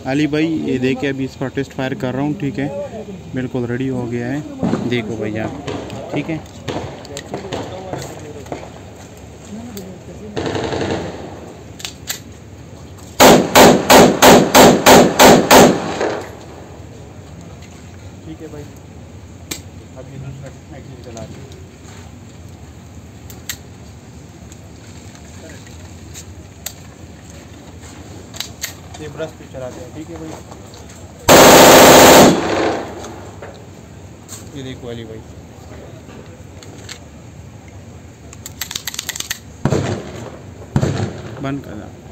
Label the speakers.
Speaker 1: अली भाई ये देखिए अभी इस पर टेस्ट फायर कर रहा हूँ, ठीक है, बिल्कुल रेडी हो गया है, देखो भाई आप, ठीक है। ठीक है भाई, अब ये दूसरा मैगजीन चला दें। ये ब्रश पे चलाते हैं, ठीक है भाई। ये देखो अली भाई, बंद कर दो।